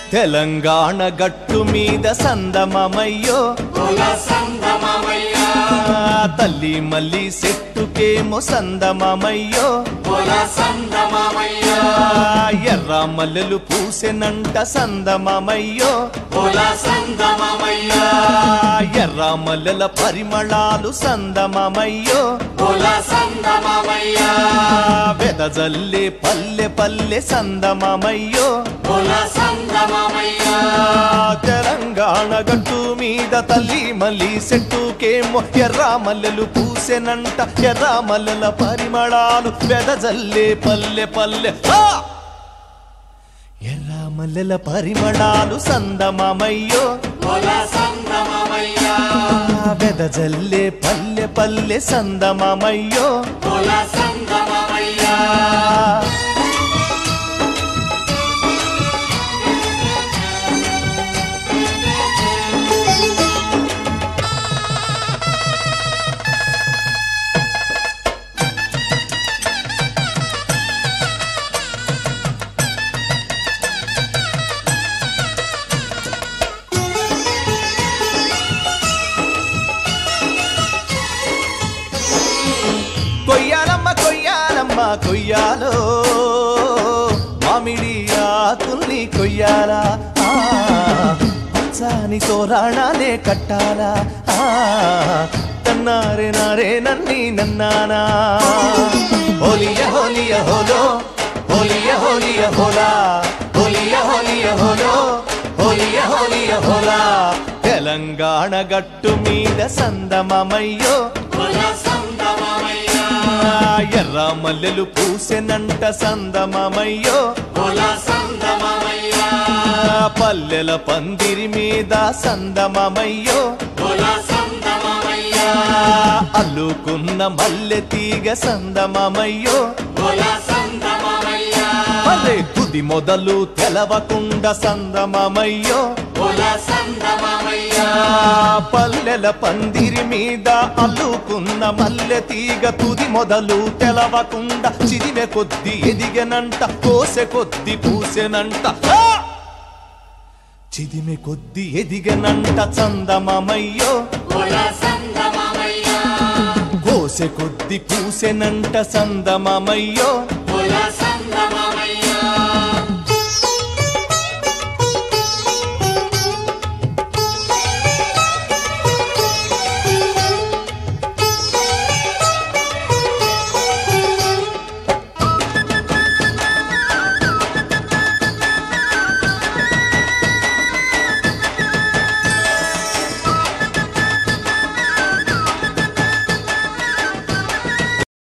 తెలంగాణ గట్టు మీద సందమమయ్యో తల్లి మల్లి చెట్టుకేమో సందమమయ్యో ఎర్ర మల్లెలు పూసెనంట సందమమయ్యో ఎర్ర మల్లెల పరిమళాలు సందమమయ్యో వెదజల్లే పల్లె పల్లె సందమమయ్యో తెలంగాణ గట్టు మీద తల్లి మల్లి చెట్టుకేమో ఎర్ర మల్లెలు పూసెనంట ఎర్ర మల్లెల పరిమళాలు వెదజల్లే పల్లె పల్లె ఎర్ర మల్లెల పరిమళాలు సందమమయ్యో వెదజల్లే పల్లె పల్లె సందమమయ్యో కొయ్యాలమ్మ కొయ్యాలమ్మ కొయ్యాలో మామిడి ఆకుల్ని కొయ్యాలా పచ్చాని తోరాణాలే కట్టాలా తన్నారే నారే నన్ని నన్నానా హోలియ హోలియ హోలో హోలియ హోలియ హోలా హోలియ హోలియ హోలో హోలియ హోలియ హోలా తెలంగాణ గట్టు మీద సందమమయ్యో ఎర్ర మల్లెలు పూసెనంట సందమమయ్యో పల్లెల పందిరి మీద సందమమయ్యో అల్లుకున్న మల్లె తీగ సందమమయ్యో అదే తుది మొదలు తెలవకుండా సందమమయ్యో పల్లెల పందిరి మీద అల్లుకున్న మల్లె తీగ తుది మొదలు తెలవకుండా చిరిమె కొద్ది ఎదిగనంట కోసె కొద్ది పూసెనంట చిదిమె కొద్ది ఎదిగనంట చందమమయ్యో కోసె కొద్ది పూసెనంట సందమమయ్యో